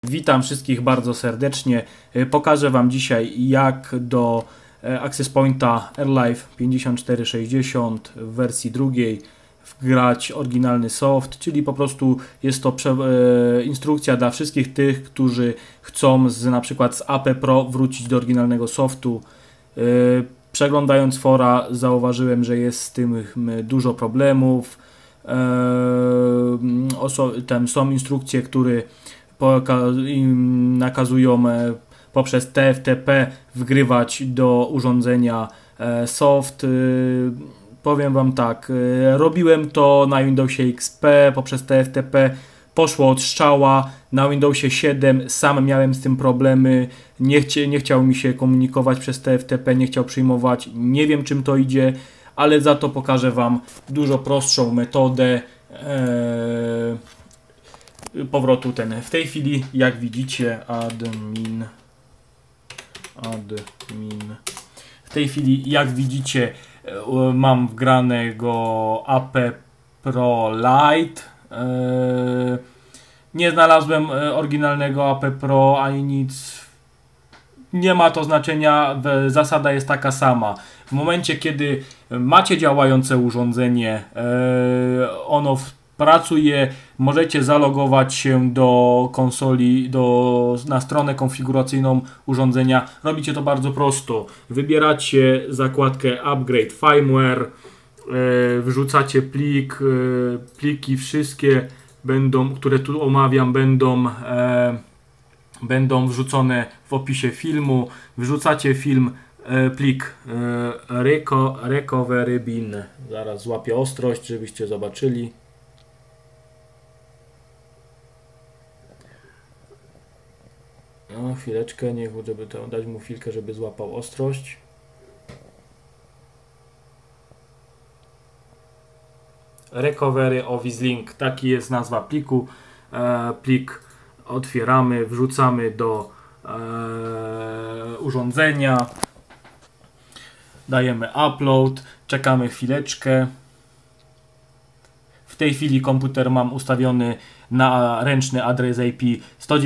Witam wszystkich bardzo serdecznie. Pokażę Wam dzisiaj, jak do Access Pointa AirLive 5460 w wersji drugiej wgrać oryginalny soft, czyli po prostu jest to instrukcja dla wszystkich tych, którzy chcą na przykład z AP Pro wrócić do oryginalnego softu. Przeglądając fora zauważyłem, że jest z tym dużo problemów. Tam są instrukcje, które nakazują poprzez TFTP wgrywać do urządzenia soft. Powiem Wam tak, robiłem to na Windowsie XP poprzez TFTP, poszło od strzała. Na Windowsie 7 sam miałem z tym problemy, nie chciał mi się komunikować przez TFTP, nie chciał przyjmować, nie wiem czym to idzie, ale za to pokażę Wam dużo prostszą metodę powrotu w tej chwili, jak widzicie, admin. W tej chwili, jak widzicie, mam wgranego AP Pro Lite. Nie znalazłem oryginalnego AP Pro ani nic. Nie ma to znaczenia, zasada jest taka sama. W momencie, kiedy macie działające urządzenie, ono pracuje, możecie zalogować się do konsoli, na stronę konfiguracyjną urządzenia. Robicie to bardzo prosto. Wybieracie zakładkę Upgrade Firmware, wrzucacie plik, pliki wszystkie które tu omawiam, będą wrzucone w opisie filmu. Wrzucacie plik recovery bin. Zaraz złapię ostrość, żebyście zobaczyli. No, chwileczkę, żeby dać mu chwilkę, żeby złapał ostrość. Recovery Office Link, taki jest nazwa pliku. Plik otwieramy, wrzucamy do urządzenia, dajemy upload, czekamy chwileczkę. W tej chwili komputer mam ustawiony na ręczny adres IP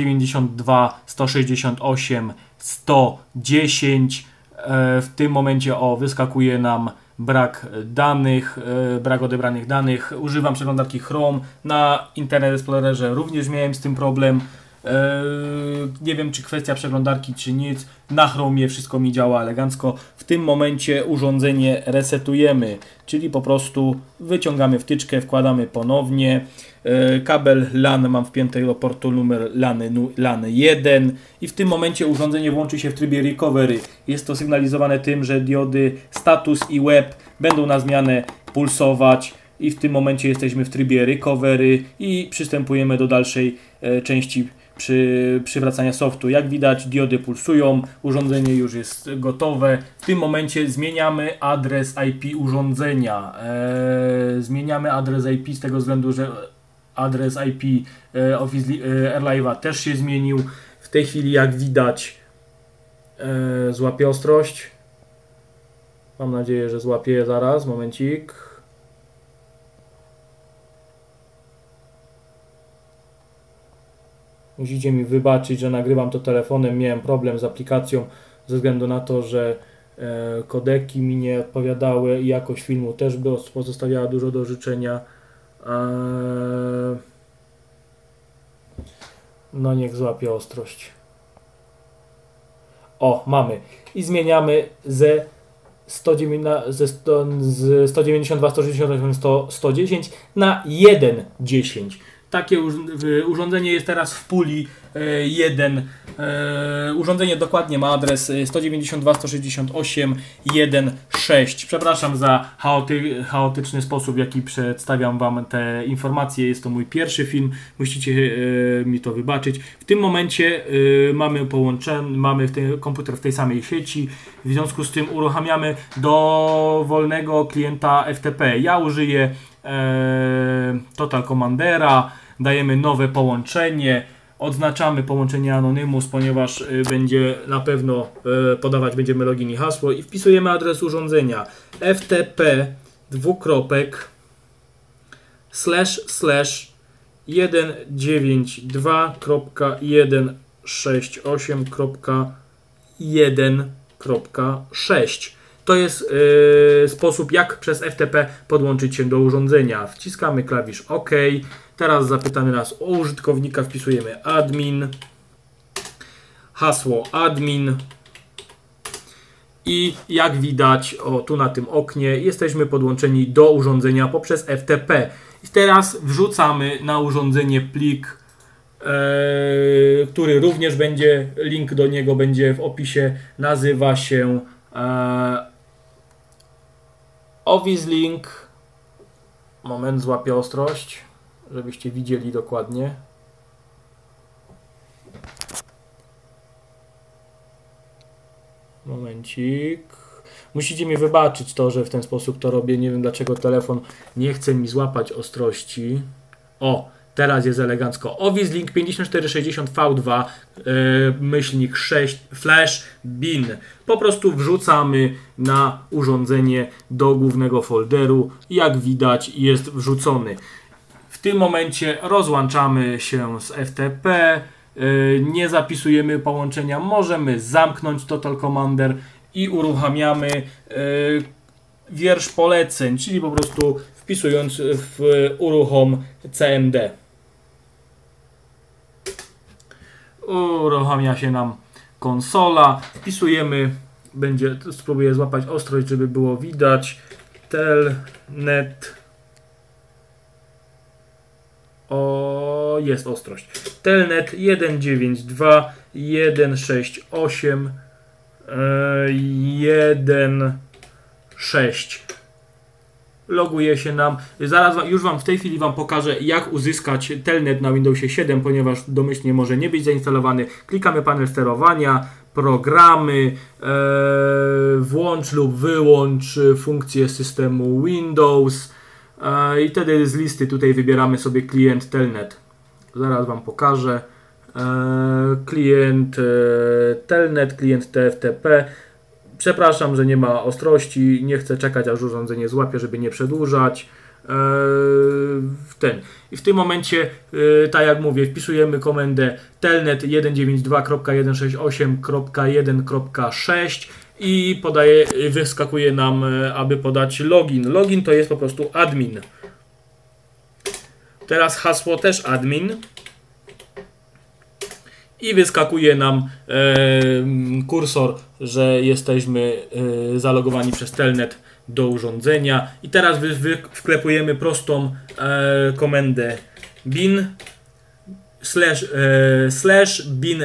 192.168.110. W tym momencie wyskakuje nam brak danych, brak odebranych danych. Używam przeglądarki Chrome. Na Internet Explorerze również miałem z tym problem. Nie wiem, czy kwestia przeglądarki, czy nic. Na Chromie wszystko mi działa elegancko. W tym momencie urządzenie resetujemy, czyli po prostu wyciągamy wtyczkę, wkładamy ponownie. Kabel LAN mam wpięty do portu numer LAN 1 i w tym momencie urządzenie włączy się w trybie recovery. Jest to sygnalizowane tym, że diody status i web będą na zmianę pulsować i w tym momencie jesteśmy w trybie recovery i przystępujemy do dalszej części przywracania softu. Jak widać, diody pulsują, urządzenie już jest gotowe. W tym momencie zmieniamy adres IP urządzenia. Zmieniamy adres IP z tego względu, że adres IP AirLive'a też się zmienił. W tej chwili, jak widać, złapię ostrość. Mam nadzieję, że złapię zaraz. Momencik. Musicie mi wybaczyć, że nagrywam to telefonem. Miałem problem z aplikacją ze względu na to, że kodeki mi nie odpowiadały i jakość filmu też pozostawiała dużo do życzenia. No niech złapie ostrość. O, mamy. I zmieniamy ze 192.168.110 na 1.10. Takie urządzenie jest teraz w puli 1. Urządzenie dokładnie ma adres 192.168.1.6. Przepraszam za chaotyczny sposób, w jaki przedstawiam Wam te informacje. Jest to mój pierwszy film. Musicie mi to wybaczyć. W tym momencie mamy komputer w tej samej sieci. W związku z tym uruchamiamy dowolnego klienta FTP. Ja użyję Total Commandera. Dajemy nowe połączenie, odznaczamy połączenie Anonymous, ponieważ będzie na pewno podawać będziemy login i hasło i wpisujemy adres urządzenia //// 192.168.1.6. To jest sposób, jak przez FTP podłączyć się do urządzenia. Wciskamy klawisz OK. Teraz zapytamy nas o użytkownika. Wpisujemy admin, hasło admin i jak widać, tu na tym oknie, jesteśmy podłączeni do urządzenia poprzez FTP. I teraz wrzucamy na urządzenie plik, który również będzie, link do niego będzie w opisie, nazywa się Office Link. Moment, złapię ostrość, żebyście widzieli dokładnie. Momencik. Musicie mi wybaczyć to, że w ten sposób to robię. Nie wiem, dlaczego telefon nie chce mi złapać ostrości. Teraz jest elegancko. Office Link 5460 V2 myślnik 6 flash bin. Po prostu wrzucamy na urządzenie do głównego folderu. Jak widać, jest wrzucony. W tym momencie rozłączamy się z FTP. Nie zapisujemy połączenia. Możemy zamknąć Total Commander i uruchamiamy wiersz poleceń, czyli po prostu wpisując w uruchom CMD. Uruchamia się nam konsola. Wpisujemy, spróbuję złapać ostrość, żeby było widać. Telnet. Jest ostrość. Telnet 192.168.1.6. Loguje się nam. Już Wam w tej chwili pokażę, jak uzyskać Telnet na Windowsie 7, ponieważ domyślnie może nie być zainstalowany. Klikamy panel sterowania, programy, włącz lub wyłącz funkcję systemu Windows i wtedy z listy tutaj wybieramy sobie klient Telnet. Zaraz Wam pokażę. Klient Telnet, klient TFTP. Przepraszam, że nie ma ostrości, nie chcę czekać, aż urządzenie złapie, żeby nie przedłużać. I w tym momencie, tak jak mówię, wpisujemy komendę telnet 192.168.1.6 i wyskakuje nam, aby podać login. Login to jest po prostu admin. Teraz hasło też admin. I wyskakuje nam kursor, że jesteśmy zalogowani przez Telnet do urządzenia. I teraz wklepujemy prostą komendę bin bin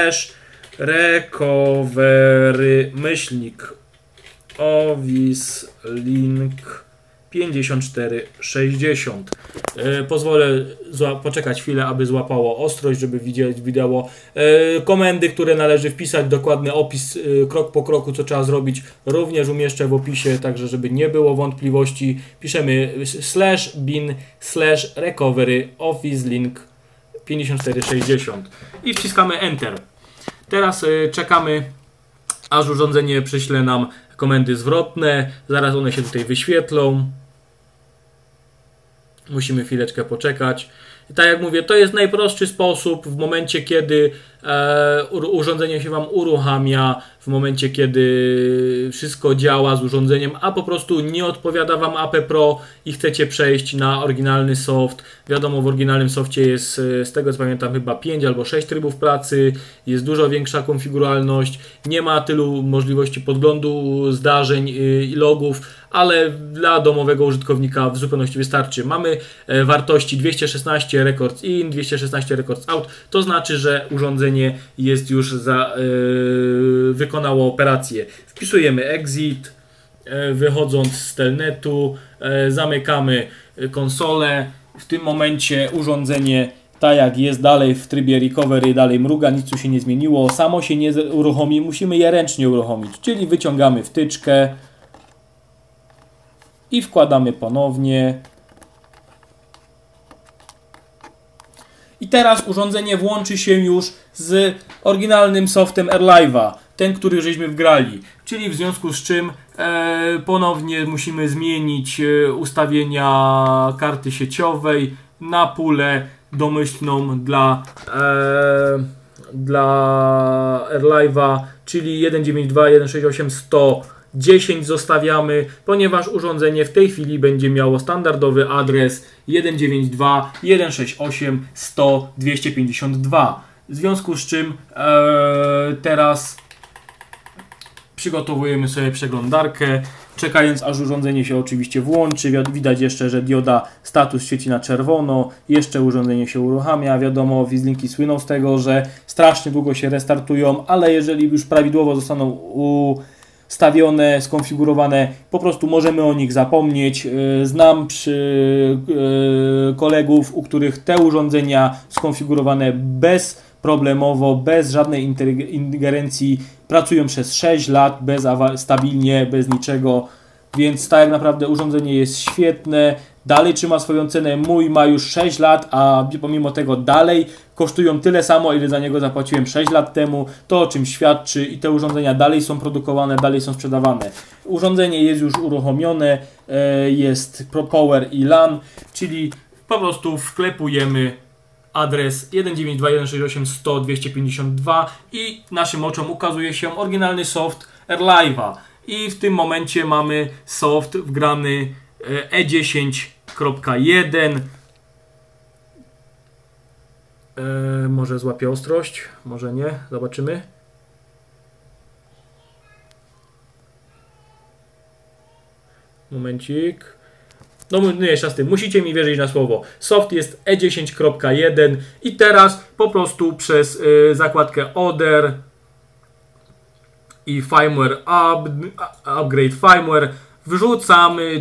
recovery myślnik Office Link 5460. Pozwolę poczekać chwilę, aby złapało ostrość, żeby widzieć wideo. Komendy, które należy wpisać, dokładny opis krok po kroku, co trzeba zrobić, również umieszczę w opisie, także żeby nie było wątpliwości. Piszemy /bin /recovery Office Link 5460 i wciskamy Enter. Teraz czekamy, aż urządzenie przyśle nam komendy zwrotne. Zaraz one się tutaj wyświetlą. Musimy chwileczkę poczekać. I tak jak mówię, to jest najprostszy sposób w momencie, kiedy urządzenie się Wam uruchamia, w momencie, kiedy wszystko działa z urządzeniem, a po prostu nie odpowiada Wam AP Pro i chcecie przejść na oryginalny soft. Wiadomo, w oryginalnym softie jest, z tego co pamiętam, chyba 5 albo 6 trybów pracy, jest dużo większa konfiguralność, nie ma tylu możliwości podglądu zdarzeń i logów, ale dla domowego użytkownika w zupełności wystarczy. Mamy wartości 216 records in, 216 records out, to znaczy, że urządzenie jest już wykonało operację. Wpisujemy exit, wychodząc z telnetu, zamykamy konsolę. W tym momencie urządzenie, tak jak jest dalej w trybie recovery, dalej mruga, nic tu się nie zmieniło, samo się nie uruchomi, musimy je ręcznie uruchomić, czyli wyciągamy wtyczkę i wkładamy ponownie. I teraz urządzenie włączy się już z oryginalnym softem AirLive'a, ten, który żeśmy wgrali. Czyli w związku z czym ponownie musimy zmienić ustawienia karty sieciowej na pulę domyślną dla AirLive'a, czyli 192.168.110 zostawiamy, ponieważ urządzenie w tej chwili będzie miało standardowy adres 192.168.100.252. W związku z czym teraz przygotowujemy sobie przeglądarkę, czekając aż urządzenie się oczywiście włączy. Widać jeszcze, że dioda status świeci na czerwono, jeszcze urządzenie się uruchamia. Wiadomo, Wizlinki słyną z tego, że strasznie długo się restartują, ale jeżeli już prawidłowo zostaną ustawione, skonfigurowane, po prostu możemy o nich zapomnieć. Znam kolegów, u których te urządzenia skonfigurowane bezproblemowo, bez żadnej ingerencji, pracują przez 6 lat stabilnie, bez niczego, więc tak naprawdę urządzenie jest świetne, dalej trzyma swoją cenę. Mój ma już 6 lat, a pomimo tego dalej kosztują tyle samo, ile za niego zapłaciłem 6 lat temu, to o czym świadczy, i te urządzenia dalej są produkowane, dalej są sprzedawane. Urządzenie jest już uruchomione, jest Power i LAN, czyli po prostu wklepujemy adres 192.168.100.252 i naszym oczom ukazuje się oryginalny soft AirLive'a. I w tym momencie mamy soft wgrany E10.1. Może złapie ostrość, może nie, zobaczymy. Momencik. No mniejsza z tym, musicie mi wierzyć na słowo. Soft jest E10.1 i teraz po prostu przez zakładkę Other i Firmware Upgrade Firmware wrzucamy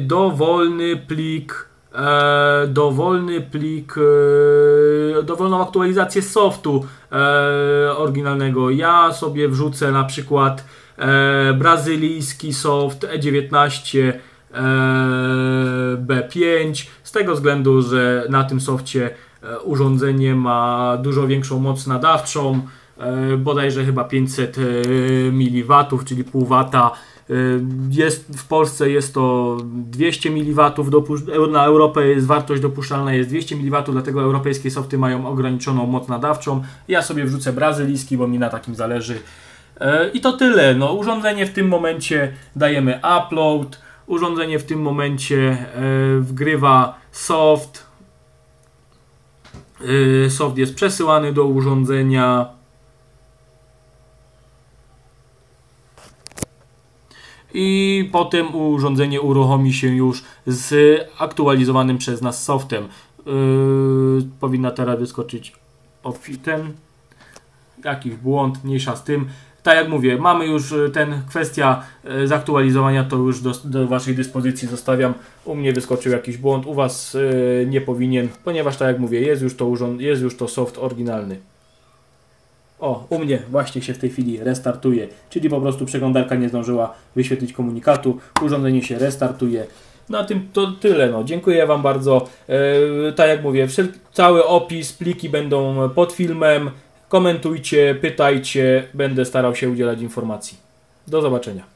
dowolną aktualizację softu oryginalnego. Ja sobie wrzucę na przykład brazylijski soft E19 B5 z tego względu, że na tym sofcie urządzenie ma dużo większą moc nadawczą, bodajże chyba 500 mW, czyli pół wata. W Polsce jest to 200 mW, na Europę wartość dopuszczalna jest 200 mW, dlatego europejskie softy mają ograniczoną moc nadawczą. Ja sobie wrzucę brazylijski, bo mi na takim zależy. I to tyle. No, urządzenie w tym momencie dajemy upload. Urządzenie w tym momencie wgrywa soft. Soft jest przesyłany do urządzenia. I potem urządzenie uruchomi się już z aktualizowanym przez nas softem. Powinna teraz wyskoczyć jakiś błąd, mniejsza z tym. Tak jak mówię, mamy już kwestia zaktualizowania, to już do Waszej dyspozycji zostawiam. U mnie wyskoczył jakiś błąd, u Was nie powinien, ponieważ tak jak mówię, jest już to soft oryginalny. O, u mnie właśnie się w tej chwili restartuje, czyli po prostu przeglądarka nie zdążyła wyświetlić komunikatu, urządzenie się restartuje. Na tym to tyle. No. Dziękuję Wam bardzo. Tak jak mówię, cały opis, pliki będą pod filmem. Komentujcie, pytajcie, będę starał się udzielać informacji. Do zobaczenia.